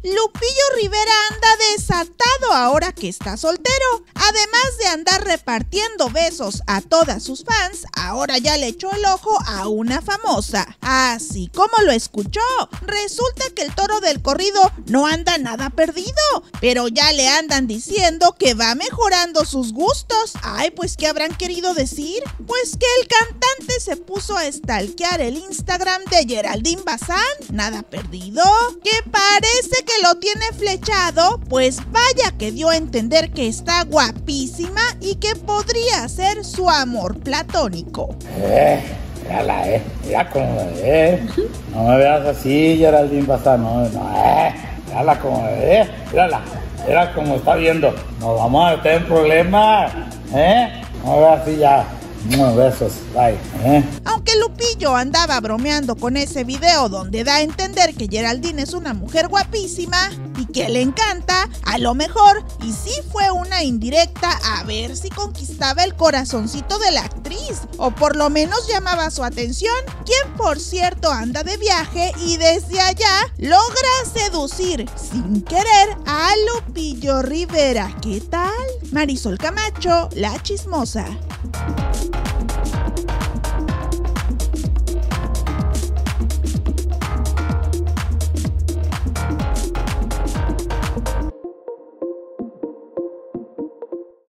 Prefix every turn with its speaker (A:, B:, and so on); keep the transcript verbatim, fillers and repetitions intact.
A: Lupillo Rivera anda desatado ahora que está soltero. Además de andar repartiendo besos a todas sus fans, ahora ya le echó el ojo a una famosa. Así como lo escuchó, resulta que el toro del corrido no anda nada perdido, pero ya le andan diciendo que va mejorando sus gustos. Ay, pues ¿qué habrán querido decir? Pues que el cantante se puso a stalkear el Instagram de Geraldine Bazán. Nada perdido, que parece que lo tiene flechado, pues vaya que dio a entender que está guapísima y que podría ser su amor platónico.
B: Eh, mírala, eh, mira cómo, eh, no me veas así, Geraldine Bazán, no, no, eh, mírala como, eh, mírala, mira cómo está viendo, nos vamos a meter en problemas, eh, no me veas así ya. No, besos, bye. ¿Eh?
A: Aunque Lupillo andaba bromeando con ese video donde da a entender que Geraldine es una mujer guapísima y que le encanta, a lo mejor, y sí fue una indirecta a ver si conquistaba el corazoncito de la actriz, o por lo menos llamaba su atención, quien por cierto anda de viaje y desde allá logra seducir sin querer a Lupillo Rivera. ¿Qué tal? Marisol Camacho, La Chismosa.